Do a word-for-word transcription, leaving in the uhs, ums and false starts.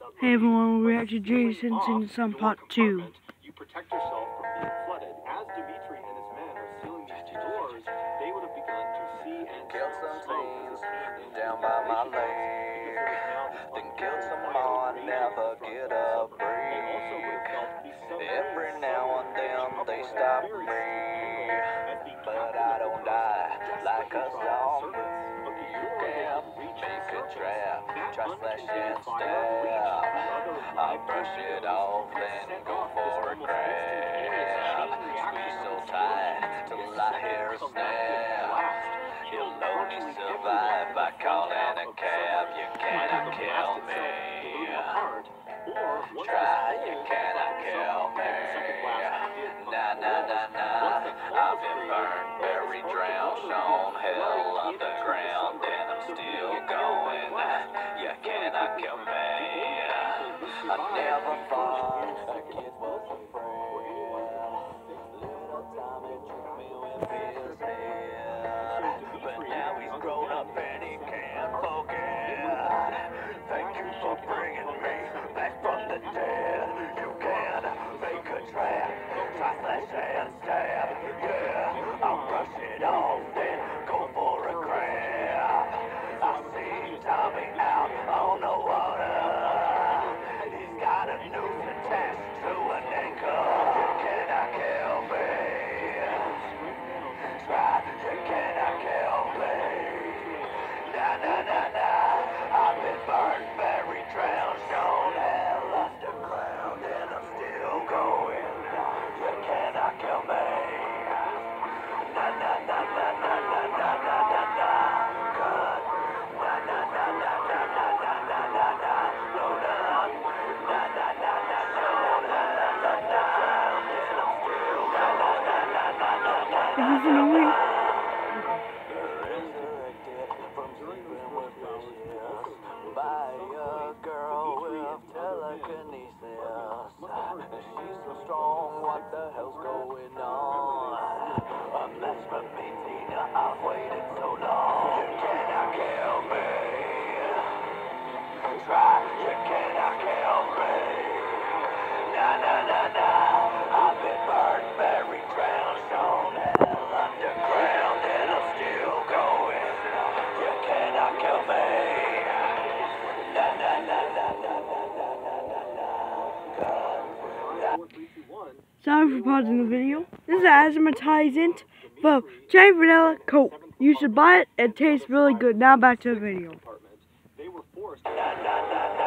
Hey everyone, we'll react to Jason Singing Song Part two. You protect yourself from being flooded. As Dimitri and his men are sealing these two doors, they would have begun to see and killed some teens down by my lake. Then killed some more, never get a break. Every now and then they stop me, but I don't die like a zombie. You can't make a trap, try slash and stab. I'll brush it off, then go for a grab. Squeeze so tight till I hear a snap. You'll only survive by calling a cab. You cannot kill me. Try, you cannot kill me. Nah, nah, nah, nah. I've been burned, buried, drowned, shown hell underground, and I'm still going. You cannot kill me. I never thought a kid was a friend. Little Tommy tricked me with his head, but now he's grown up and he can't forget. Thank you for bringing me back from the dead. You can make a trap, try slash and stab. Yeah, I'll brush it off, then go for a grab. I see Tommy out on the water. He's got a noose attached to an anchor. You cannot kill me. Try, you cannot kill me. Nah, nah, nah, nah. I've been burned, buried, drowned, shown hell underground, and I'm still going. You cannot kill me. Nah, nah, nah, nah, nah, nah, nah, nah, nah, nah. God. Nah, nah, nah, nah, nah, nah, nah, nah, nah, nah. No, nah. Nah, nah, nah, nah, nah, nah, nah, nah, nah. And I'm still nah, nah, nah, nah, nah, nah, nah, Is this an only? resurrected from sleeping with visions by a girl with telekinesis. She's so strong, what the hell's going on? A match for me, Tina, I've waited so long. You cannot kill me. Try, you cannot kill me. Nah, nah, nah, nah. I've been burned, buried, drowned, shown hell underground, and I'm still going. You cannot kill me. Nah, nah, nah, nah, nah, nah, nah, nah, nah, God. Sorry for pausing the video. This is advertisement for J Vanilla Coke. You should buy it. It tastes really good. Now back to the video. They were forced. Nah, nah, nah,